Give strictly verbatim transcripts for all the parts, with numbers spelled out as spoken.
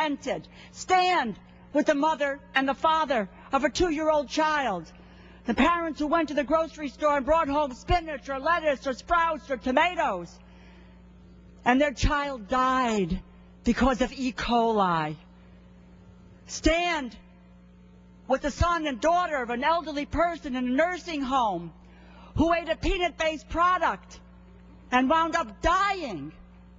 prevented. Stand with the mother and the father of a two-year-old child. The parents who went to the grocery store and brought home spinach or lettuce or sprouts or tomatoes, and their child died because of E. coli. Stand with the son and daughter of an elderly person in a nursing home who ate a peanut-based product and wound up dying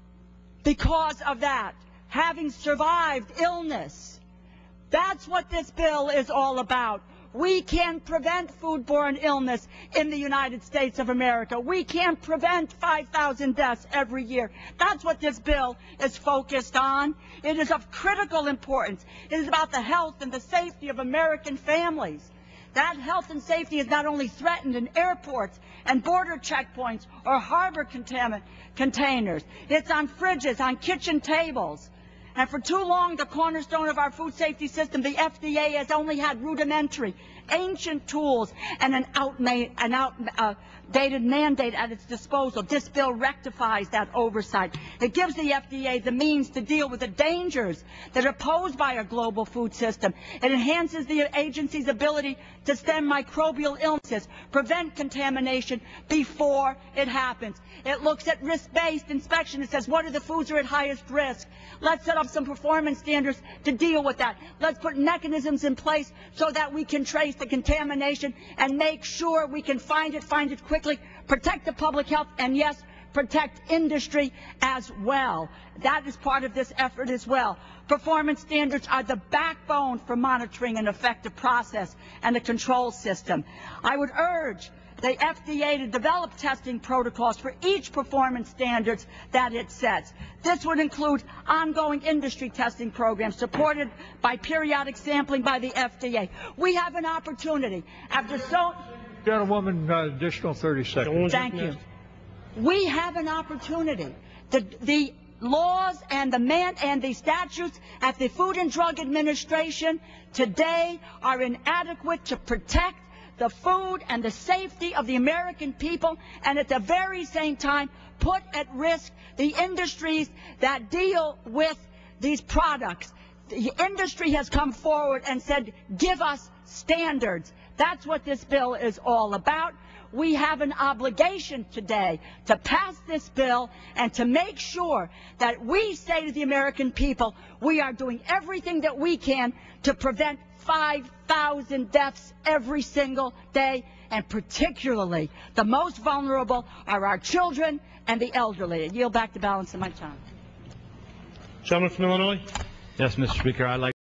because of that, having survived illness. That's what this bill is all about. We can prevent foodborne illness in the United States of America. We can prevent five thousand deaths every year. That's what this bill is focused on. It is of critical importance. It is about the health and the safety of American families. That health and safety is not only threatened in airports and border checkpoints or harbor contamin- containers. It's on fridges, on kitchen tables. And for too long, the cornerstone of our food safety system, the F D A, has only had rudimentary, ancient tools and an, outma- an outdated mandate at its disposal. This bill rectifies that oversight. It gives the F D A the means to deal with the dangers that are posed by a global food system. It enhances the agency's ability to stem microbial illnesses, prevent contamination before it happens. It looks at risk-based inspection. It says, what are the foods that are at highest risk? Let's set up some performance standards to deal with that. Let's put mechanisms in place so that we can trace the contamination and make sure we can find it, find it quickly, protect the public health, and yes, protect industry as well. That is part of this effort as well. Performance standards are the backbone for monitoring an effective process and the control system. I would urge the F D A to develop testing protocols for each performance standards that it sets. This would include ongoing industry testing programs supported by periodic sampling by the F D A. We have an opportunity after so... Gentlewoman, uh, additional thirty seconds. Thank you. We have an opportunity. The, the laws and the man and the statutes at the Food and Drug Administration today are inadequate to protect the food and the safety of the American people, and at the very same time put at risk the industries that deal with these products. The industry has come forward and said, give us standards. That's what this bill is all about. We have an obligation today to pass this bill and to make sure that we say to the American people, we are doing everything that we can to prevent five thousand deaths every single day, and particularly the most vulnerable are our children and the elderly. I yield back the balance of my time. Gentleman from Illinois. Yes, Mister Speaker, I'd like